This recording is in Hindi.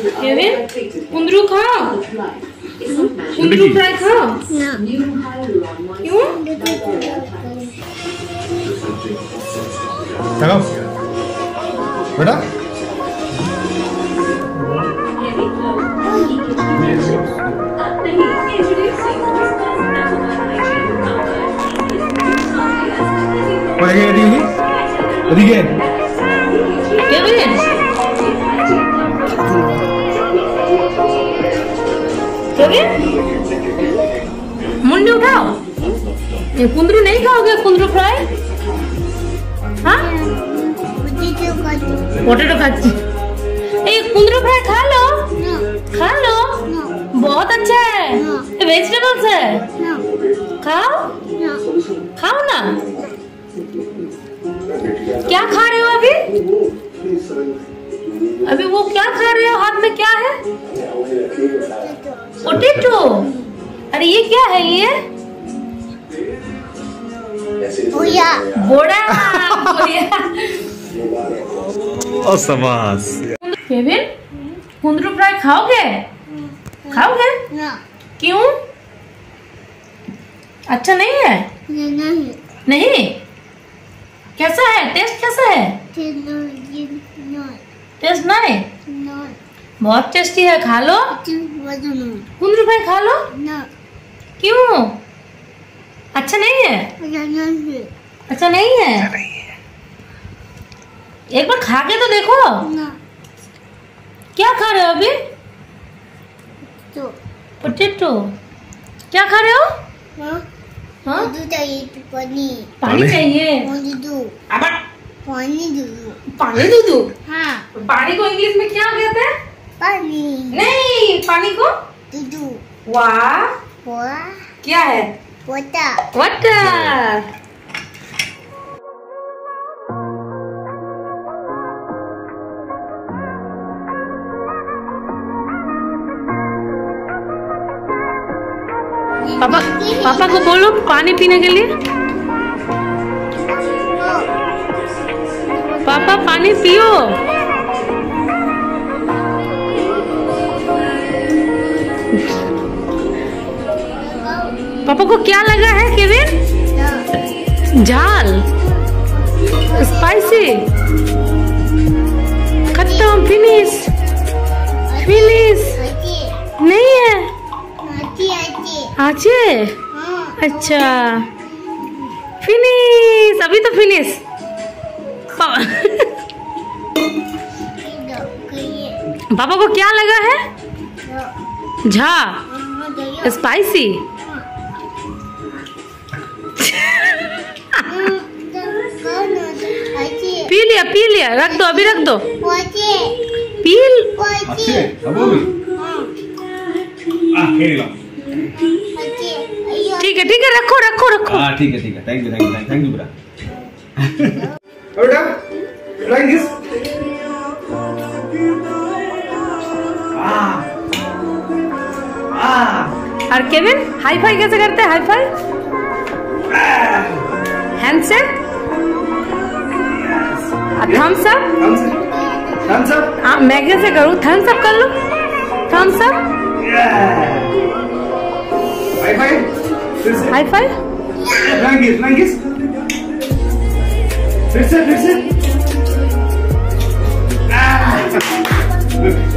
केविन कुंदरू खाओ, कुंदरू फ्राई खाओ। क्यों? चलो बेटा मुंडी उठाओ। ये कुंदरू नहीं खाओगे? कुंदरू फ्राई? हाँ पोटेटो खाती। ये कुंदरू फ्राई खा लो, खा लो, बहुत अच्छा है। ये वेजिटेबल्स है, खाओ, खाओ ना। क्या खा रहे हो अभी? अभी वो क्या खा रहे हो? हाथ में क्या है? पोटेटो। अरे ये क्या है? ये बोड़ा, बोड़ा। असमास। केविन कुंदरू फ्राई खाओगे? खाओगे? क्यों? अच्छा नहीं है? नहीं। कैसा है? टेस्ट कैसा है? टेस्ट नहीं? बहुत टेस्टी है, खा लो। कुंदरू फ्राई खा लो। क्यों? अच्छा नहीं है? अच्छा नहीं है? एक बार खा के तो देखो। क्या खा रहे हो अभी? पोटेटो। क्या खा रहे हो? हाँ? पानी चाहिए। पानी दूधू। हाँ। पानी को इंग्लिश में क्या कहते हैं? पानी। नहीं, पानी को दूधू। वाह, क्या है? वाटर। वाटर। पापा, पापा को बोलो पानी पीने के लिए। पापा पानी पियो। पापा को क्या लगा है केविन? झाल, स्पाइसी, खत्म, फिनिश, फिनिश। नहीं है? आचे? अच्छा, फिनिश। अभी तो फिनिश। पापा को क्या लगा है? झा, स्पाइसी। पी लिया, पी लिया। रख दो, अभी रख दो। पील। ठीक है, ठीक है, रखो, रखो, रखो। ठीक है, ठीक है। Thank you, thank you, thank you बेटा। बेटा, ट्राई दिस। और केविन हाई फाई कैसे करते हैं? High five, handshake, thumbs up. Thumbs up. हाँ, मैं कैसे करूँ? थम्स अप कर लो। Thumbs up. High five. High five. फ्लैंकिस, फ्लैंकिस। फिर से, फिर से।